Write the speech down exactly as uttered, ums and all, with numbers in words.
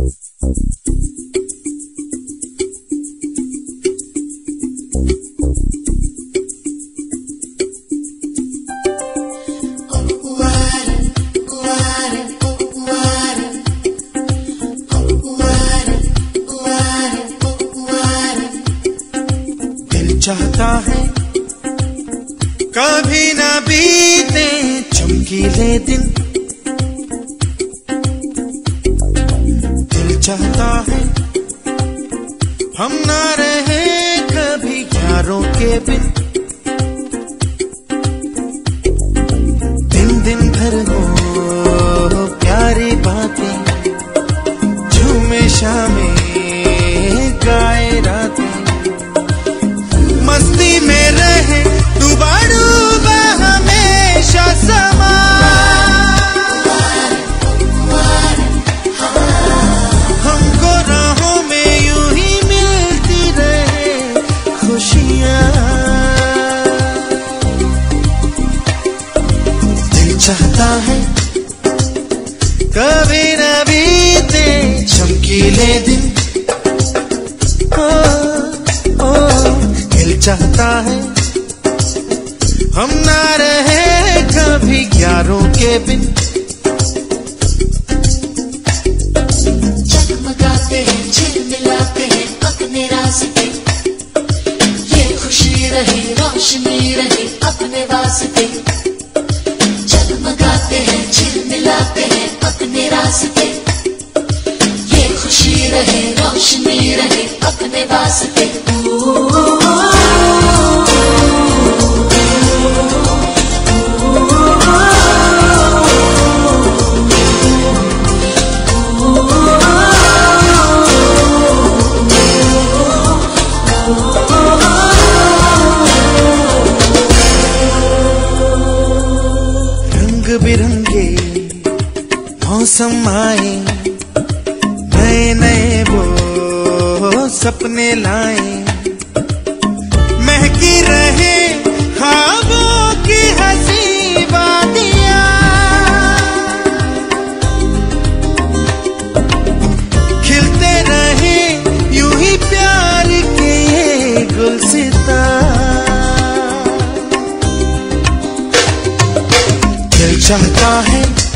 चाहता है कभी ना बीते चमकीले दिन। दिल चाहता है हम ना रहे कभी यारों के बिन। दिन दिन भर हो प्यारी बातें, झूमे शामें गाए रातें, मस्ती में रहे डूबा डूबा हमेशा समा। हमको राहों में यूं ही मिलती रहे खुशियाँ। दिल चाहता है कभी न बीते चमकीले दिन। चाहता है हम ना रहे कभी यारों के बिन। जगमगाते हैं झिलमिलाते हैं अपने रास्ते, ये खुशी रहे रोशनी रहे अपने वास्ते। जगमगाते हैं झिलमिलाते हैं अपने रास्ते, ये खुशी रहे रोशनी रहे अपने वास्ते। रंग बिरंगे मौसम आए, नए नए वो सपने लाए, महकी रहे ख्वाबों की हंसी वादियाँ। खिलते रहे यूं ही प्यार के ये गुलसिता। दिल चाहता है